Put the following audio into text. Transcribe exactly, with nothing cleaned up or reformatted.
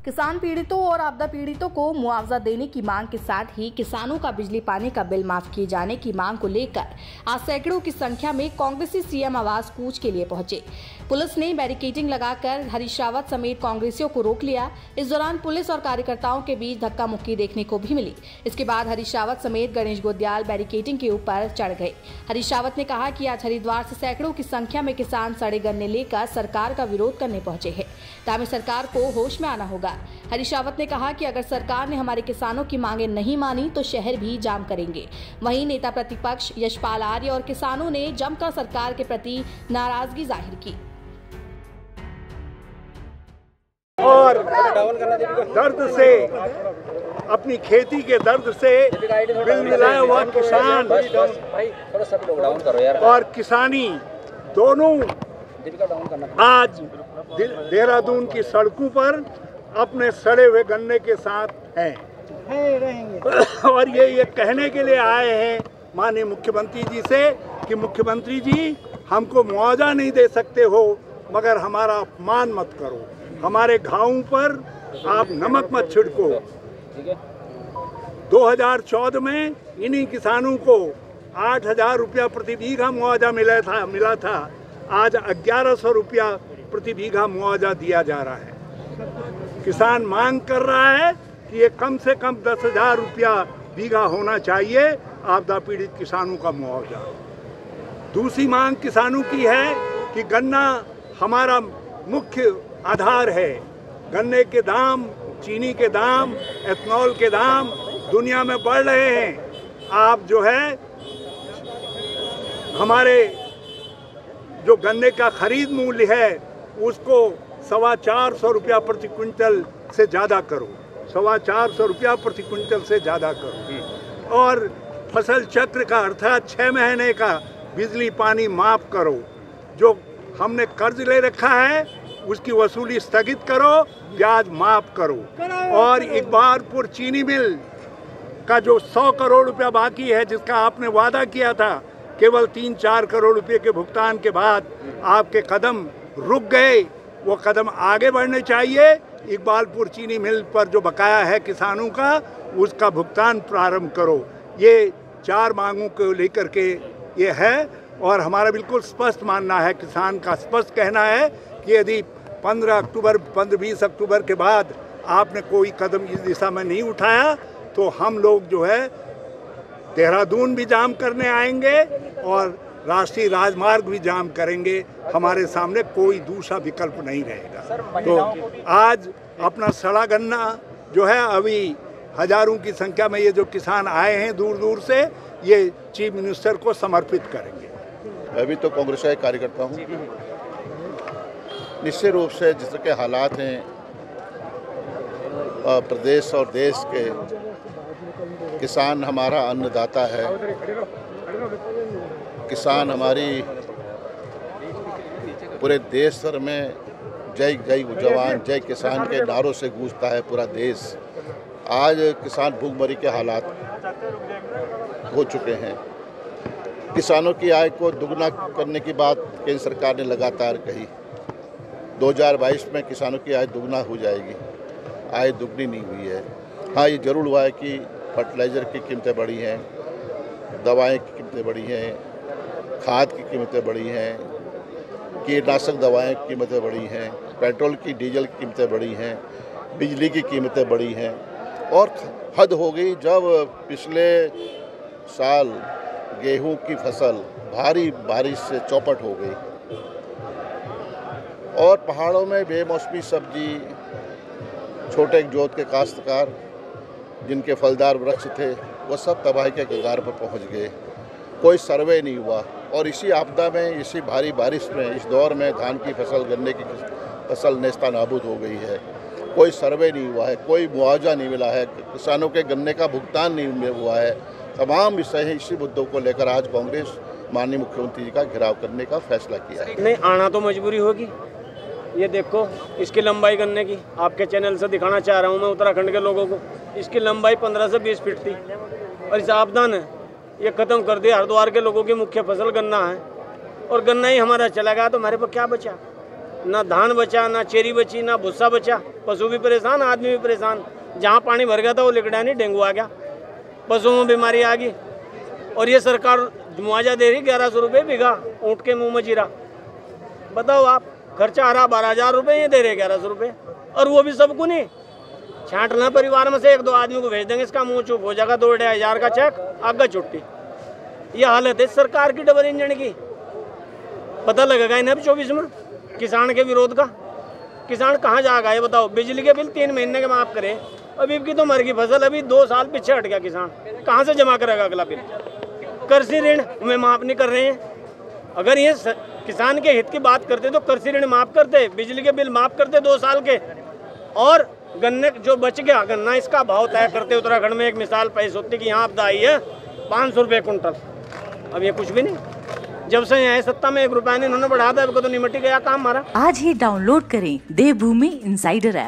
किसान पीड़ितों और आपदा पीड़ितों को मुआवजा देने की मांग के साथ ही किसानों का बिजली पानी का बिल माफ किए जाने की मांग को लेकर आज सैकड़ों की संख्या में कांग्रेसी सीएम आवास कूच के लिए पहुंचे। पुलिस ने बैरिकेडिंग लगाकर हरीश रावत समेत कांग्रेसियों को रोक लिया। इस दौरान पुलिस और कार्यकर्ताओं के बीच धक्का मुक्की देखने को भी मिली। इसके बाद हरीश रावत समेत गणेश गोदयाल बैरिकेडिंग के ऊपर चढ़ गए। हरीश रावत ने कहा कि आज हरिद्वार से सैकड़ों की संख्या में किसान सड़े गन्ने लेकर सरकार का विरोध करने पहुंचे हैं। तभी सरकार को होश में आना होगा। हरीश रावत ने कहा कि अगर सरकार ने हमारे किसानों की मांगे नहीं मानी तो शहर भी जाम करेंगे। वहीं नेता प्रतिपक्ष यशपाल आर्य और किसानों ने जमकर सरकार के प्रति नाराजगी जाहिर की और दर्द से, अपनी खेती के दर्द से बिल मिलाया हुआ किसान और किसानी दोनों आज देहरादून की सड़कों पर अपने सड़े हुए गन्ने के साथ हैं और ये ये कहने के लिए आए हैं माननीय मुख्यमंत्री जी से कि मुख्यमंत्री जी, हमको मुआवजा नहीं दे सकते हो मगर हमारा अपमान मत करो, हमारे घावों पर आप नमक मत छिड़को। दो हज़ार चौदह में इन्हीं किसानों को आठ हजार रुपया प्रति बीघा मुआवजा मिला था मिला था आज ग्यारह सौ रुपया प्रति बीघा मुआवजा दिया जा रहा है। किसान मांग कर रहा है कि ये कम से कम दस हजार रुपया बीघा होना चाहिए आपदा पीड़ित किसानों का मुआवजा। दूसरी मांग किसानों की है कि गन्ना हमारा मुख्य आधार है। गन्ने के दाम, चीनी के दाम, एथनॉल के दाम दुनिया में बढ़ रहे हैं। आप जो है हमारे जो गन्ने का खरीद मूल्य है उसको सवा चार सौ रुपया प्रति क्विंटल से ज़्यादा करो, सवा चार सौ रुपया प्रति क्विंटल से ज़्यादा करो। और फसल चक्र का अर्थात छः महीने का बिजली पानी माफ़ करो। जो हमने कर्ज ले रखा है उसकी वसूली स्थगित करो, ब्याज माफ़ करो। और इकबारपुर चीनी मिल का जो सौ करोड़ रुपया बाकी है जिसका आपने वादा किया था, केवल तीन चार करोड़ रुपए के भुगतान के बाद आपके कदम रुक गए। वो कदम आगे बढ़ने चाहिए। इकबालपुर चीनी मिल पर जो बकाया है किसानों का उसका भुगतान प्रारंभ करो। ये चार मांगों को लेकर के ये है और हमारा बिल्कुल स्पष्ट मानना है, किसान का स्पष्ट कहना है कि यदि पंद्रह अक्टूबर पंद्रह बीस अक्टूबर के बाद आपने कोई कदम इस दिशा में नहीं उठाया तो हम लोग जो है देहरादून भी जाम करने आएंगे और राष्ट्रीय राजमार्ग भी जाम करेंगे। हमारे सामने कोई दूसरा विकल्प नहीं रहेगा। तो आज अपना सड़ा गन्ना जो है अभी हजारों की संख्या में ये जो किसान आए हैं दूर दूर से, ये चीफ मिनिस्टर को समर्पित करेंगे। मैं भी तो कांग्रेस का कार्यकर्ता हूँ। निश्चित रूप से जिस तरह के हालात हैं प्रदेश और देश के, किसान हमारा अन्नदाता है, किसान हमारी पूरे देश भर में जय जय जवान जय किसान के नारों से गूंजता है पूरा देश। आज किसान भूखमरी के हालात हो चुके हैं। किसानों की आय को दुगना करने की बात केंद्र सरकार ने लगातार कही। दो हज़ार बाईस में किसानों की आय दुगना हो जाएगी, आय दुगनी नहीं हुई है। हाँ, ये जरूर हुआ है कि फर्टिलाइज़र की कीमतें बढ़ी हैं, दवाएं की कीमतें बढ़ी हैं, खाद की कीमतें बढ़ी हैं, कीटनाशक दवाएं की कीमतें बढ़ी हैं, पेट्रोल की डीजल की कीमतें बढ़ी हैं, बिजली की कीमतें बढ़ी हैं। और हद हो गई जब पिछले साल गेहूं की फसल भारी बारिश से चौपट हो गई और पहाड़ों में बेमौसमी सब्जी, छोटे जोत के काश्तकार जिनके फलदार वृक्ष थे वो सब तबाही के कगार पर पहुंच गए। कोई सर्वे नहीं हुआ और इसी आपदा में, इसी भारी बारिश में, इस दौर में धान की फसल, गन्ने की फसल नेस्ता नाबूद हो गई है। कोई सर्वे नहीं हुआ है, कोई मुआवजा नहीं मिला है, किसानों के गन्ने का भुगतान नहीं हुआ है। तमाम विषय हैं। इसी मुद्दों को लेकर आज कांग्रेस माननीय मुख्यमंत्री जी का घेराव करने का फैसला किया है। नहीं आना तो मजबूरी होगी। ये देखो इसकी लंबाई गन्ने की, आपके चैनल से दिखाना चाह रहा हूँ मैं उत्तराखंड के लोगों को। इसकी लंबाई पंद्रह से बीस फीट थी और इस आपदा ने ये ख़त्म कर दिया। हरिद्वार के लोगों की मुख्य फसल गन्ना है और गन्ना ही हमारा चला गया तो हमारे पास क्या बचा। ना धान बचा, ना चेरी बची, ना भूसा बचा। पशु भी परेशान, आदमी भी परेशान। जहाँ पानी भर गया था वो लिकड़ा नहीं, डेंगू आ गया, पशुओं में बीमारी आ गई। और ये सरकार मुआवजा दे रही ग्यारह सौ रुपये बीघा ऊँट के मुँह में जीरा। बताओ आप, खर्चा आ रहा बारह हजार रुपये, ये दे रहे ग्यारह सौ रुपये, और वो भी सबको नहीं। छांटना परिवार में से एक दो आदमी को भेज देंगे, इसका मुंह चुप हो जाएगा, दो ढाई हजार का चेक, आगे छुट्टी। ये हालत है सरकार की डबल इंजन की। पता लगेगा इन्हें अब चौबीस में किसान के विरोध का। किसान कहाँ जाएगा ये बताओ। बिजली के बिल तीन महीने के माफ करे, अभी की तो मर गई फसल, अभी दो साल पीछे हट गया किसान, कहाँ से जमा करेगा अगला बिल। कृषि ऋण में माफ नहीं कर रहे हैं। अगर ये किसान के हित की बात करते तो कृषि ऋण माफ करते, बिजली के बिल माफ करते दो साल के, और गन्ने जो बच गया गन्ना इसका भाव तय करते। उत्तराखंड में एक मिसाल पेश होती कि यहाँ आपदा आई है पाँच सौ रुपये कुंटल, अब ये कुछ भी नहीं। जब से यहाँ सत्ता में एक रुपया नहीं इन्होंने बढ़ा था, अब को तो निमटी गया काम हमारा। आज ही डाउनलोड करें देवभूमि इंसाइडर ऐप।